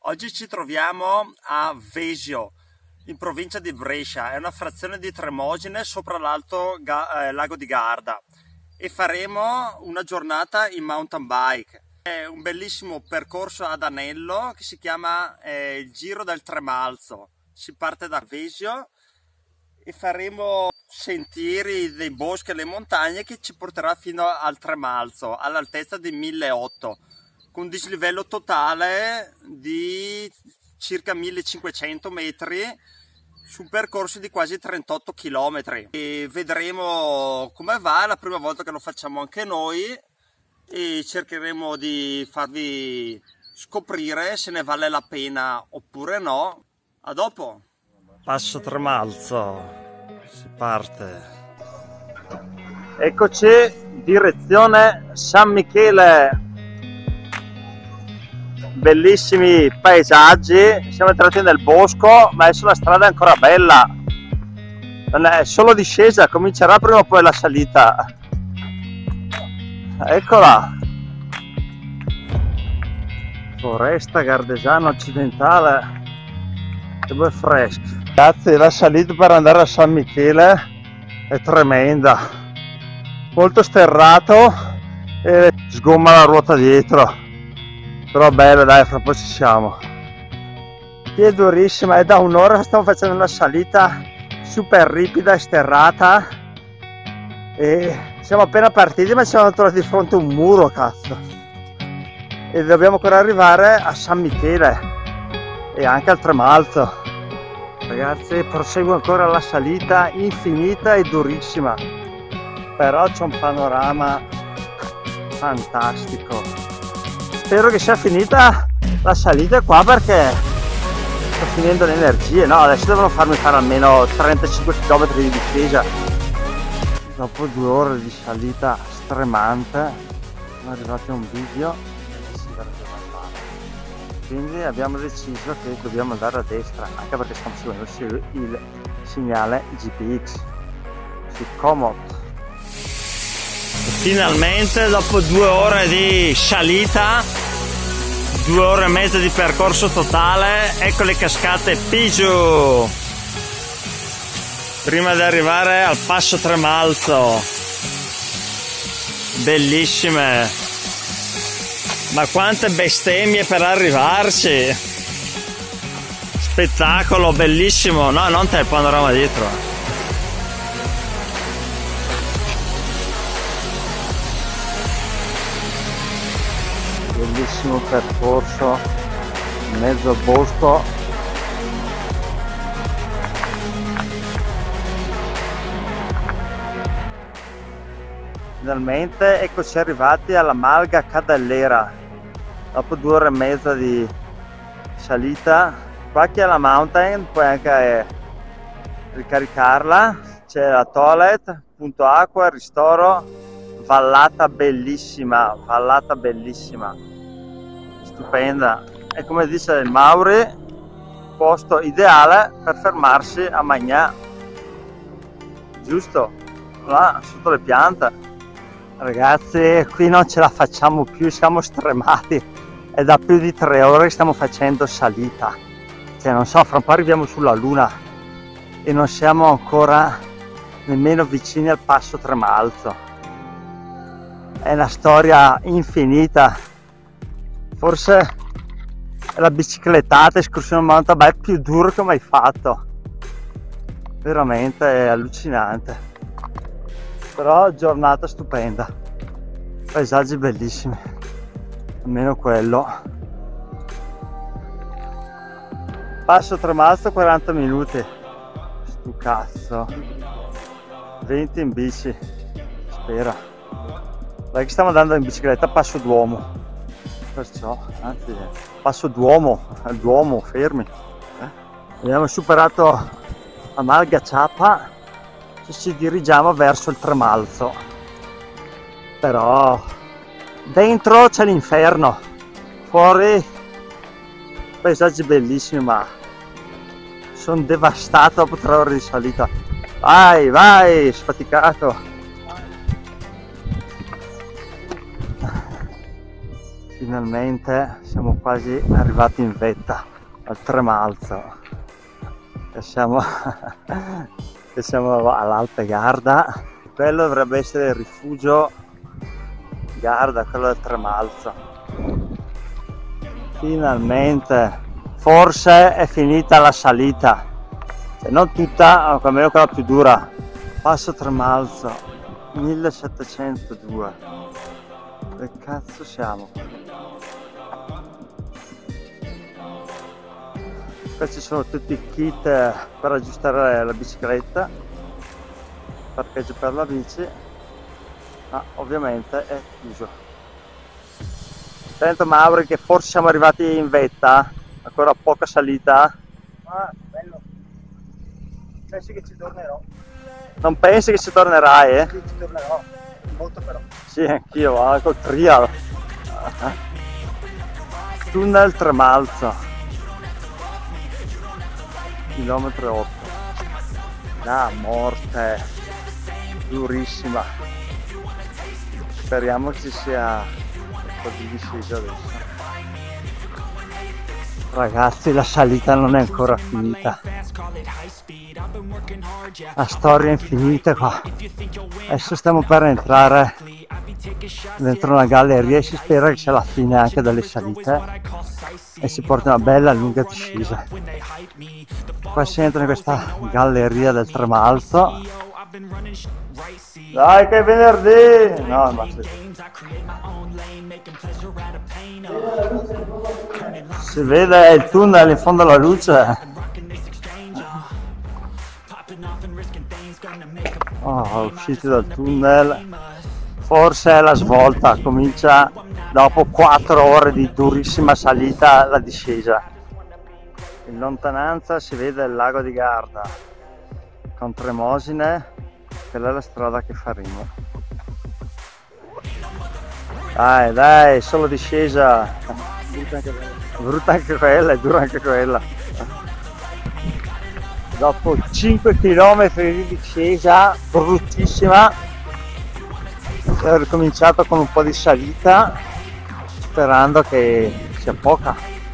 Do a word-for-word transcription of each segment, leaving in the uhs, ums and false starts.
Oggi ci troviamo a Vesio, in provincia di Brescia, è una frazione di Tremosine sopra l'alto eh, lago di Garda, e faremo una giornata in mountain bike. È un bellissimo percorso ad anello che si chiama eh, il Giro del Tremalzo. Si parte da Vesio e faremo sentieri dei boschi e le montagne che ci porterà fino al Tremalzo, all'altezza di milleottocento, con un dislivello totale di circa millecinquecento metri su un percorso di quasi trentotto chilometri. E vedremo come va, è la prima volta che lo facciamo anche noi e cercheremo di farvi scoprire se ne vale la pena oppure no. A dopo! Passo Tremalzo, si parte. Eccoci, direzione San Michele. Bellissimi paesaggi, siamo entrati nel bosco, ma adesso la strada è ancora bella, non è solo discesa, comincerà prima o poi la salita. Eccola, foresta gardesana occidentale, che bel fresco. Ragazzi, la salita per andare a San Michele è tremenda, molto sterrato e sgomma la ruota dietro. Però bello, dai, fra poi ci siamo. Qui è durissima, è da un'ora che stiamo facendo una salita super ripida e sterrata e siamo appena partiti, ma ci siamo trovati di fronte a un muro, cazzo, e dobbiamo ancora arrivare a San Michele e anche al Tremalzo. Ragazzi, proseguo ancora la salita infinita e durissima, però c'è un panorama fantastico. Spero che sia finita la salita qua perché sto finendo le energie. No, adesso devono farmi fare almeno trentacinque chilometri di discesa. Dopo due ore di salita stremante sono arrivati a un bivio e si verrebbe a fare. Quindi abbiamo deciso che dobbiamo andare a destra, anche perché stiamo seguendo il segnale G P X su Komoot. Finalmente, dopo due ore di salita, due ore e mezza di percorso totale, ecco le cascate Pigiu, prima di arrivare al passo Tremalzo. Bellissime, ma quante bestemmie per arrivarci, spettacolo, bellissimo. No, non te il panorama dietro. Bellissimo percorso in mezzo al bosco. Finalmente eccoci arrivati alla Malga Cadellera dopo due ore e mezza di salita. Qua che è la mountain puoi anche ricaricarla, c'è la toilet, punto acqua, ristoro, vallata bellissima, vallata bellissima, stupenda, e come dice il Mauri, posto ideale per fermarsi a mangiare, giusto, là sotto le piante. Ragazzi, qui non ce la facciamo più, siamo stremati, è da più di tre ore che stiamo facendo salita, cioè non so, fra un po' arriviamo sulla luna e non siamo ancora nemmeno vicini al passo Tremalzo. È una storia infinita, forse è la biciclettata escursione mountain bike più dura che ho mai fatto, veramente è allucinante, però giornata stupenda, paesaggi bellissimi, almeno quello. Passo Tremalzo quaranta minuti, stu cazzo, venti in bici, spera. Dai che stiamo andando in bicicletta a Passo Duomo, perciò, anzi, Passo Duomo, al Duomo, fermi. Eh? Abbiamo superato la Malga Ciappa e ci dirigiamo verso il Tremalzo. Però dentro c'è l'inferno, fuori paesaggi bellissimi, ma sono devastato dopo tre ore di salita. Vai, vai, sfaticato. Finalmente siamo quasi arrivati in vetta al Tremalzo, che siamo, che siamo all'Alpe Garda. Quello dovrebbe essere il rifugio Garda, quello del Tremalzo. Finalmente, forse è finita la salita, se non tutta, almeno quella più dura. Passo Tremalzo, millesettecentodue. Dove cazzo siamo? Qua ci sono tutti i kit per aggiustare la bicicletta, parcheggio per la bici, ma ovviamente è chiuso. Sento Mauri che forse siamo arrivati in vetta, ancora poca salita. Ah, bello. Pensi che ci tornerò? Non pensi che ci tornerai, eh? Sì, ci tornerò, molto però. Sì, anch'io, va, col trial. Tunnel Tremalzo. Chilometro otto. La morte, durissima. Speriamo ci sia un po' di discesa adesso. Ragazzi, la salita non è ancora finita. La storia è infinita qua. Adesso stiamo per entrare dentro una galleria e si spera che sia la fine anche delle salite e si porta una bella lunga discesa. Qua si entra in questa galleria del Tremalzo. Dai che è venerdì! No, ma si vede il tunnel in fondo alla luce. Oh, usciti dal tunnel. Forse è la svolta, comincia dopo quattro ore di durissima salita la discesa. In lontananza si vede il lago di Garda con Tremosine, quella è la strada che faremo. Dai, dai, solo discesa. Brutta anche quella, è dura anche quella. Dopo cinque chilometri di discesa bruttissima, ho ricominciato con un po' di salita, sperando che sia poca.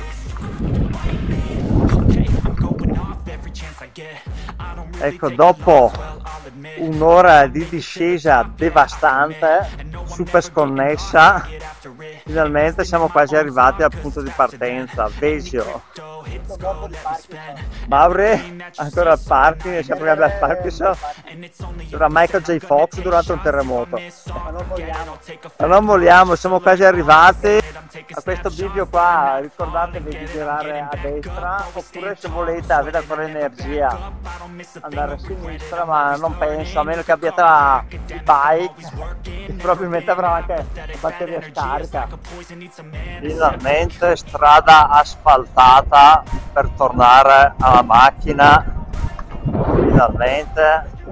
Ecco, dopo un'ora di discesa devastante, super sconnessa, finalmente siamo quasi arrivati al punto di partenza, Vesio. Mauri, ancora al parking, siamo arrivati al Parkinson. C'era Michael J. Fox durante un terremoto. Ma non vogliamo. Ma non vogliamo, siamo quasi arrivati a questo bivio qua. Ricordatevi di girare a destra, oppure se volete, avete ancora energia, andare a sinistra, ma non penso, a meno che abbiate la bike, probabilmente avrà anche batteria scarica. Finalmente strada asfaltata per tornare alla macchina, finalmente.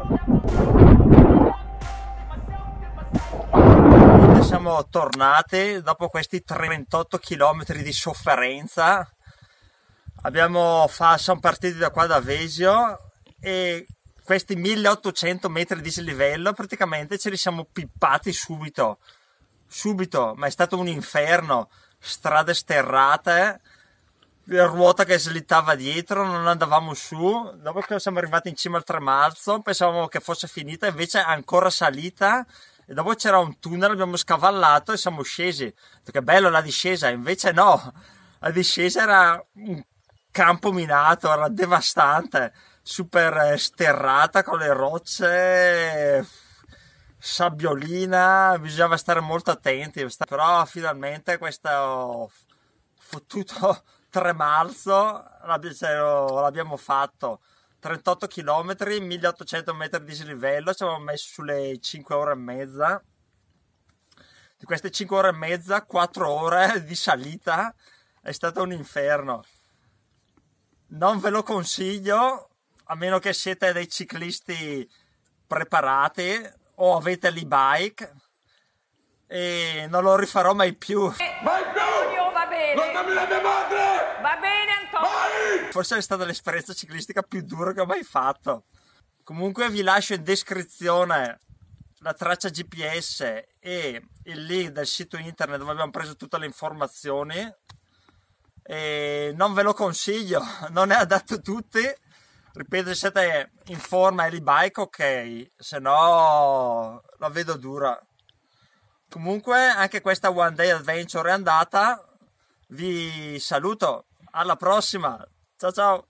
Siamo tornati dopo questi trentotto chilometri di sofferenza. Abbiamo fatto, siamo partiti da qua da Vesio e questi milleottocento metri di dislivello praticamente ce li siamo pippati subito, subito, ma è stato un inferno, strade sterrate, la ruota che slittava dietro, non andavamo su. Dopo che siamo arrivati in cima al Tremalzo pensavamo che fosse finita, invece ancora salita, e dopo c'era un tunnel, abbiamo scavallato e siamo scesi. Che bello la discesa, invece no, la discesa era un campo minato, era devastante, super sterrata con le rocce, sabbiolina, bisognava stare molto attenti, però finalmente questo fottuto Tremalzo l'abbiamo fatto. Trentotto chilometri, milleottocento metri di dislivello, ci avevamo messo sulle cinque ore e mezza. Di queste cinque ore e mezza, quattro ore di salita, è stato un inferno. Non ve lo consiglio, a meno che siete dei ciclisti preparati o avete l'e-bike, e non lo rifarò mai più. Mai più! Va bene! Non dammi la mia madre! Va bene, Antonio! Vai! Forse è stata l'esperienza ciclistica più dura che ho mai fatto. Comunque vi lascio in descrizione la traccia G P S e il link del sito internet dove abbiamo preso tutte le informazioni, e non ve lo consiglio, non è adatto a tutti. Ripeto, se siete in forma e l'e-bike ok, se no la vedo dura. Comunque anche questa One Day Adventure è andata, vi saluto, alla prossima, ciao ciao!